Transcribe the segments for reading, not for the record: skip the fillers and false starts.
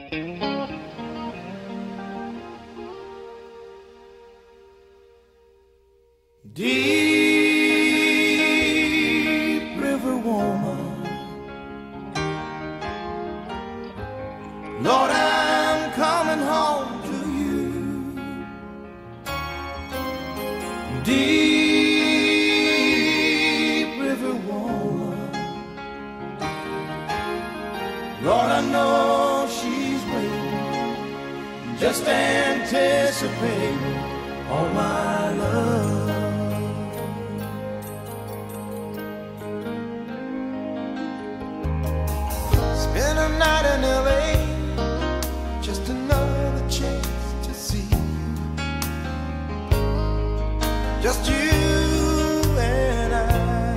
Deep River woman, Lord, I'm coming home to you. Deep River woman, Lord, I know she's waiting, just anticipating all my love. Spend a night in LA, just another chance to see you. Just you and I.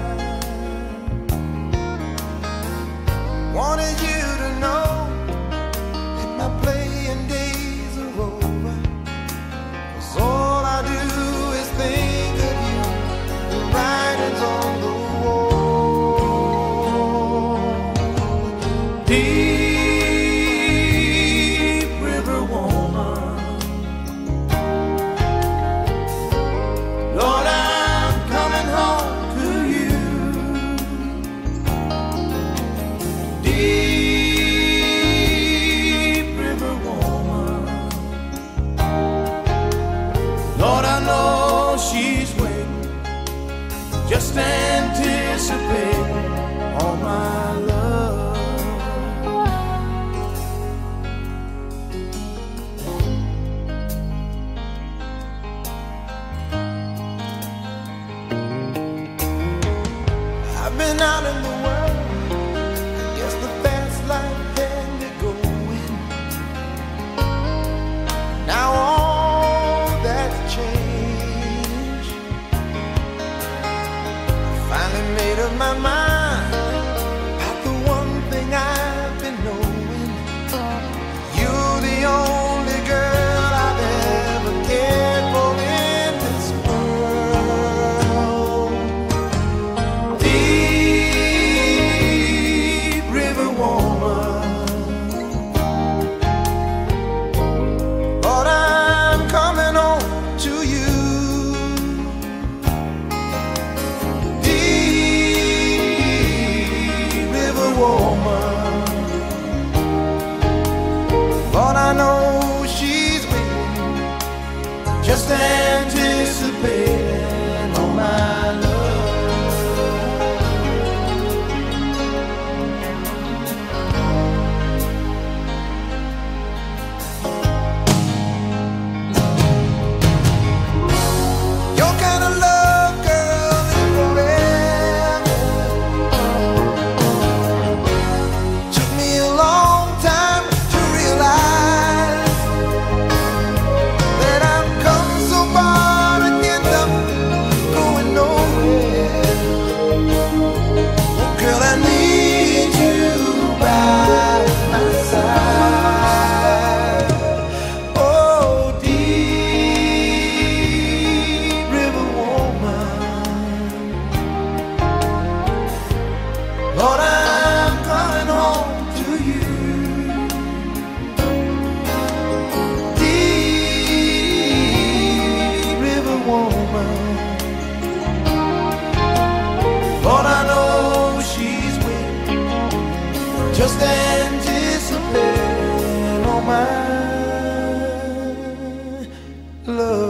Wanted you to know that my playing days are over, 'cause all I do is think of you. The writing's on the wall. Deep River woman, Lord, I'm coming home to you. Deep River woman, Lord, I know she's waiting, just anticipating all my love. I've been out in the world, I guess the fast life had me going. Now all that's changed. I finally made up my mind about the one thing I've been knowing. You're the only girl I've ever cared for in this world. Deep River woman, Lord, I'm coming home to you. Deep River woman, Lord, I know she's waiting, just anticipating all my love. Your kind of love, girl, is forever. Took me a long time to realize that I've come so far to end up going nowhere. Oh, girl, I need you by my side. Oh, Deep River woman, Lord, I'm coming home to you. Deep River woman, Lord, I know she's waiting, just anticipating all my love.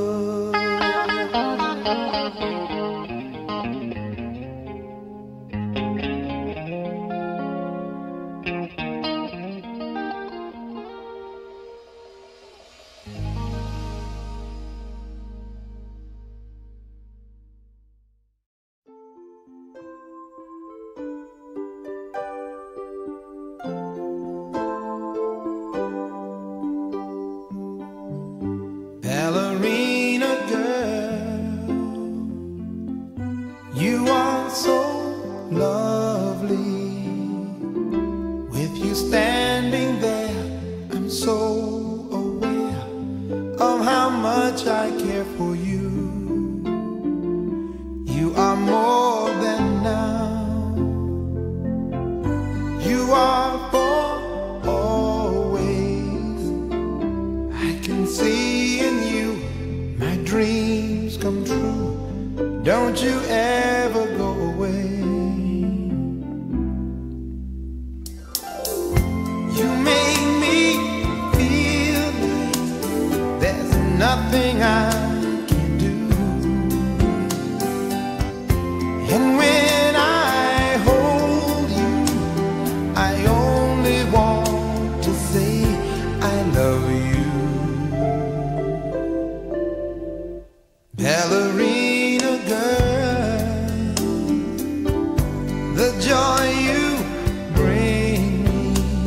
Ballerina girl, you are so lovely. With you standing there, I'm so aware of how much I care for you. You are more than now. You are for always. don't you ever go away. You make me feel like there's nothing I can do. And when I hold you, I only want to say I love you. Ballerina girl, the joy you bring me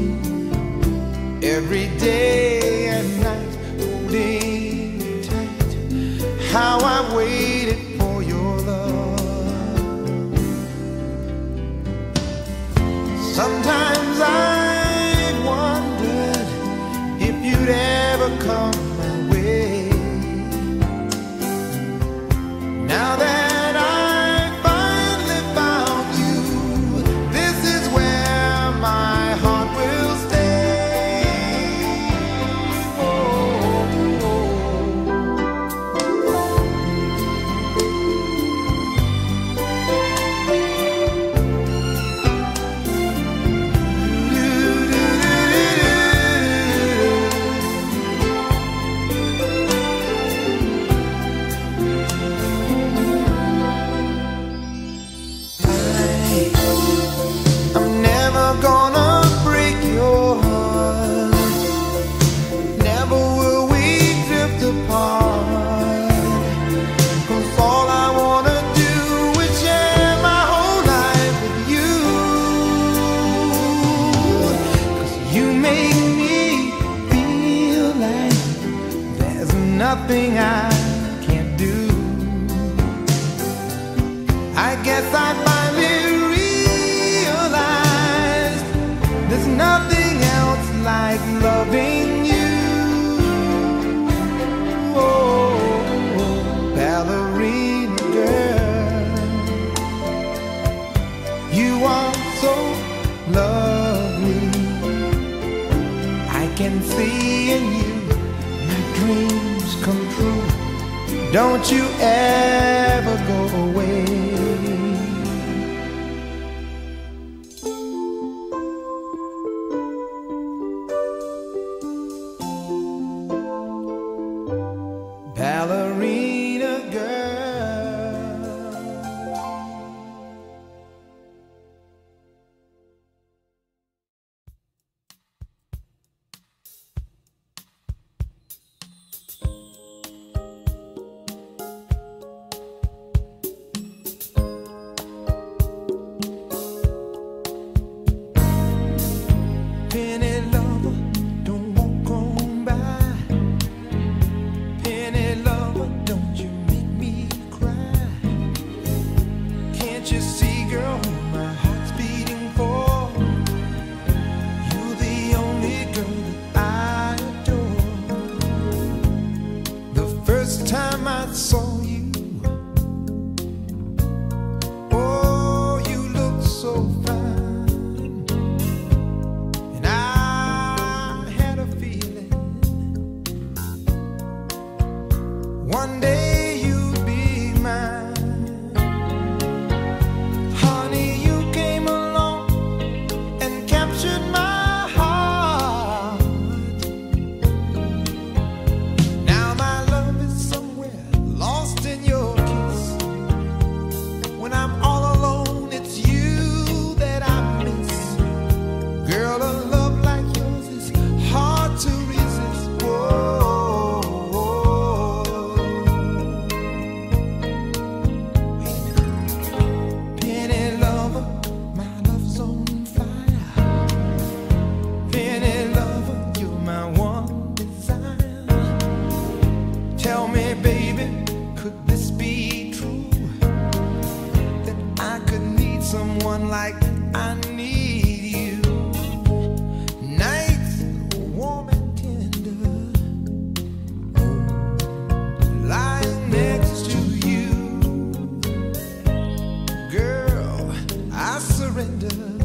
every day and night, holding me tight. How I waited for your love. Sometimes I've wondered if you'd ever come my way. Now that I finally found you, this is where my heart will stay. Oh, oh, oh. I'm never gonna break your heart. Never will we drift apart. 'Cause all I wanna do is share my whole life with you. 'Cause you make me feel like there's nothing I can't do. I guess I finally realized there's nothing else like loving you. Oh, ballerina girl, you are so lovely. I can see in you my dreams come true. Don't you ever go away. Ballerina girl. Penny lover, don't walk on by. Penny lover, don't you make me cry. Can't you see, girl, my heart's beating for? You're the only girl that I adore. The first time I saw you, oh, you looked so fine. And I had a feeling one day you'd be mine. Honey, you came along and captured my heart. Now my love is somewhere lost in your kiss. When I'm all alone, it's you that I miss. Girl, a love like yours is hard to resist. Whoa. Penny lover, my love's on fire. Penny lover, you're my one desire. Tell me, baby, could this be true? That I could need someone like I need you. Nights warm and tender, lying next to you. Girl, I surrender.